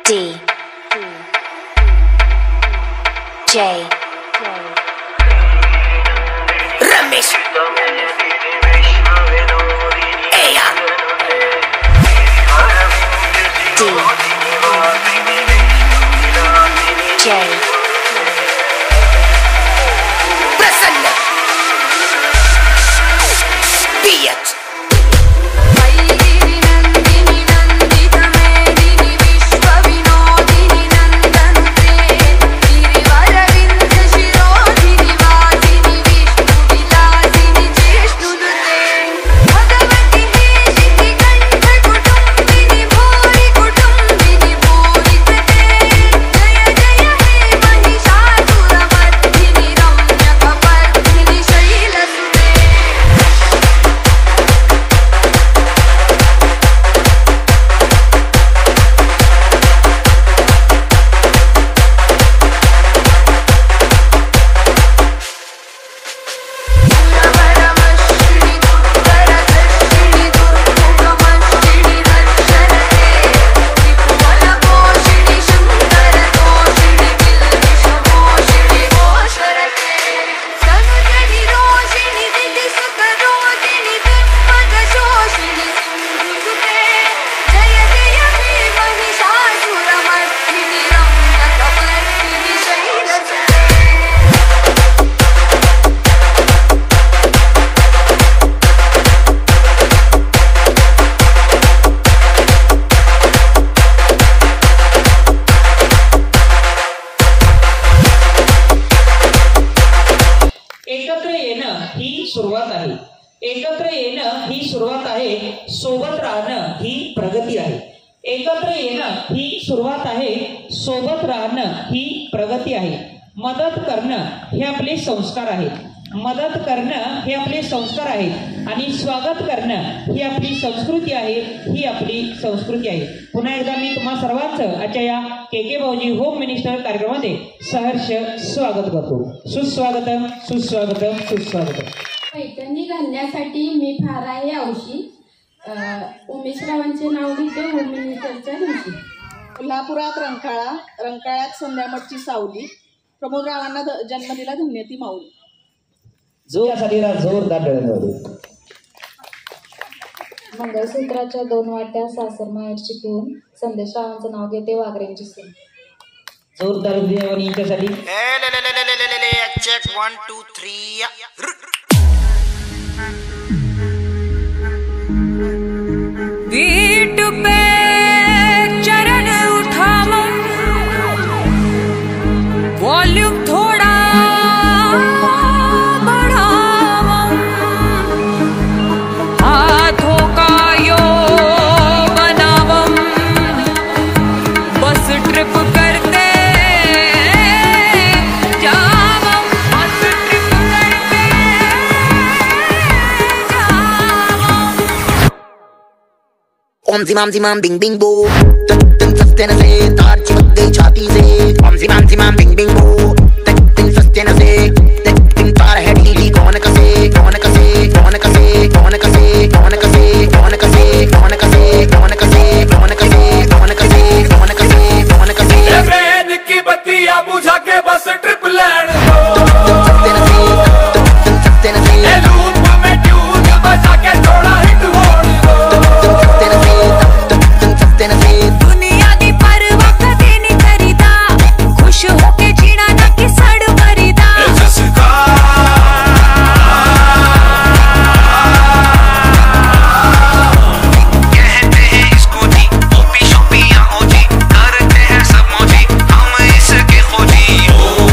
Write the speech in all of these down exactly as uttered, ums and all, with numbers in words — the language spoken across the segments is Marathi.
D J Ramesh Aya D J Prasanna Piyat एकत्र येणं ही सुरुवात आहे. एकत्र येणं ही सुरुवात आहे. सोबत राहणं ही प्रगती आहे. एकत्र येणं ही सुरुवात आहे. सोबत राहणं ही प्रगती आहे. मदत करणं हे आपले संस्कार आहेत. मदत करणं हे आपले संस्कार आहेत आणि स्वागत करणं ही आपली संस्कृती आहे. ही आपली संस्कृती आहे. पुन्हा एकदा मी तुम्हा सर्वांचं आजच्या या के के भाऊजी होम मिनिस्टर कार्यक्रमामध्ये सहर्ष स्वागत करतो. सुस्वागतम सुस्वागतम सुस्वागतम. पैठणी घालण्यासाठी मी फार आहे औशी. उमेशरावांचे नाव घेते होम मिनिस्टरच्या दिवशी. कोल्हापुरात रंकाळा, रंकाळ्यात संध्यामठची सावली, प्रमोदरावांना जन्म दिला धन्यती माऊली. जोरसाठी जोरदार मंगळसूत्राच्या दोन वाट्या सासर माहेरची पिऊन संदेशरावांचं नाव घेते वाघऱ्यांची सून. जोरदार यांच्यासाठी चेक वन टू थ्री. पीठ पे चरण उठाओ, वॉल्यूम थोड़ा बढ़ाओ, हाथों का योग बनाओ, बस ट्रिप करते जाओ, बस ट्रिप करते जाओ. ओम जिमाम जिमाम बिंग बिंग बो, तक तक सस्ते न से तार चिपक गई छाती से. ओम जिमाम जिमाम बिंग बिंग बो, तक तक सस्ते न से, तक तक तार है ढीली. कौन कसे कौन कसे कौन कसे कौन कसे कौन कसे कौन कसे कौन कसे कौन कसे कौन कसे कौन कसे कौन कसे कौन कसे. ट्रेन की बत्तियां बुझा के बस ट्रिप लैंड सस्ते न से, तक सस्ते न से, लूप में ट्यून बजा के थोड़ा हिट हो. दुनिया दी परवाह कदे नहीं करीदा, खुश होके जीना ना कि सड़ मरीदा. कहते हैं इसको जी ओपी शोपी या ओजी, करते हैं सब मौजी, हम इसके खोजी.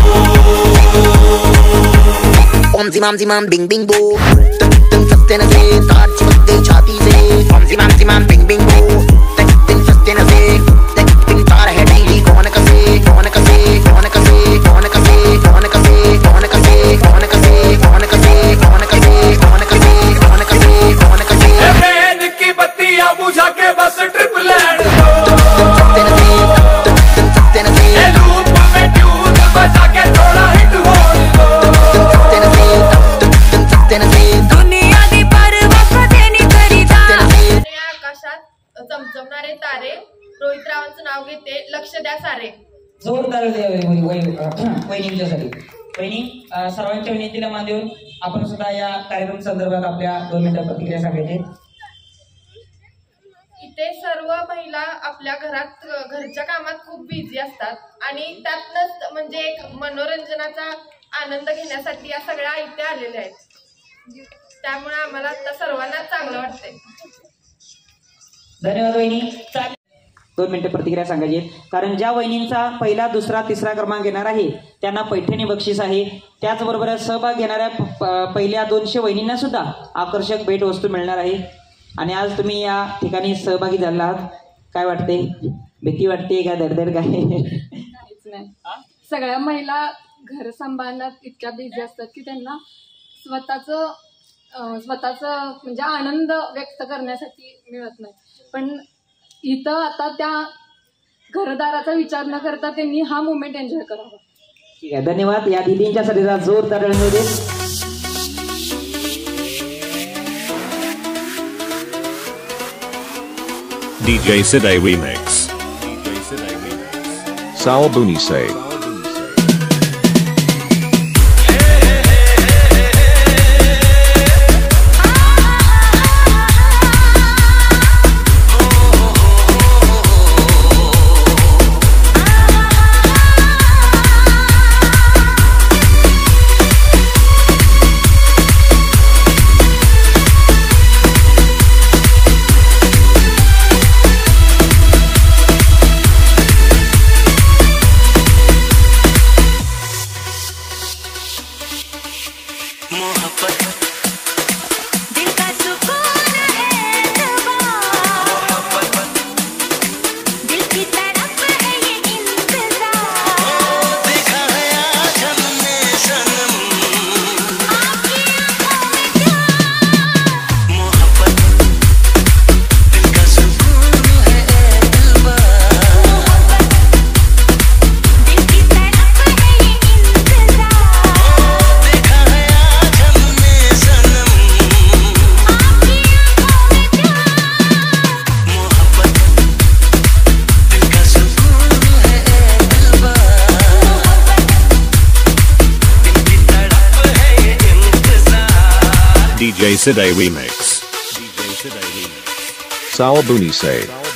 ओम जिमाम जिमाम बिंग बिंग बो, तक तक सस्ते न से तार चिपक गई छाती से. ओम जिमाम जिमाम बिंग बिंग बो, तक तक सस्ते न से, तक तक तार है ढीली. कौन कसे कौन कसे कौन कसे कौन कसे कौन कसे कौन कसे कौन कसे कौन कसे कौन कसे कौन कसे कौन कसे कौन कसे. ट्रेन की बत्तियां बुझा के बस ट्रिप लैंड सस्ते न से, तक सस्ते न से, लूप में ट्यून बजा के थोड़ा हिट हो. सस्ते न से, तक सस्ते न से, दुनिया दी परवाह कदे नहीं करीदा. आकाशात रोहित रावांचं नाव घेते. लक्ष द्या सारे. जोरदार वहिनींच्यासाठी. वहिनी अं, सर्वांच्या विनंतीला मान देऊन आपण सुद्धा या कार्यक्रम संदर्भात आपल्या दोन मिनिटं प्रतिक्रिया सांगायची. इथे सर्व महिला आपल्या घरात घरच्या कामात खूप बिझी असतात आणि त्यातनंच म्हणजे एक मनोरंजनाचा आनंद घेण्यासाठी या सगळ्या इथे आलेल्या आहेत. त्यामुळे आम्हाला आता सर्वांनाच चांगलं वाटतंय. धन्यवाद वहिनी. चालेल, दोन मिनिटं प्रतिक्रिया सांगायची. कारण ज्या वहिनींचा पहिला दुसरा तिसरा क्रमांक येणार आहे त्यांना पैठणी बक्षीस आहे. त्याचबरोबर सहभाग घेणाऱ्या प- पहिल्या दोनशे वहिनींना सुद्धा आकर्षक भेटवस्तू मिळणार आहे. आणि आज तुम्ही या ठिकाणी सहभागी झाला आहात, काय वाटते? भीती वाटते का दरदर काय? काहीच नाही. सगळ्या महिला घर सांभाळण्यात इतक्या बिझी असतात की त्यांना स्वतःचं अं, स्वतःचं म्हणजे आनंद व्यक्त करण्यासाठी मिळत नाही. पण इथं आता त्या घरदाराचा विचार न करता त्यांनी हा मुवमेंट एन्जॉय करावा. ठीक आहे, धन्यवाद. या दिदींच्या साठी जोरदार टाळ्या दे. D J Siday Remix. Sal Bunise. दिल का सुकून है तबाह, दिल की तरफ है ये इंतजार, देखा है आज हमने सनम, आपकी आंखों में प्यार, मोहब्बत, दिल का सुकून है तबाह, मोहब्बत, दिल की तरफ है ये इंतजार, देखा है आज हमने सनम, आपकी आंखों में प्यार, मोहब्बत, दिल का सुकून है तबाह, दिल की तड़प है ये इंतजार. D J Siday Remix. D J Siday Remix. Sal Bunise.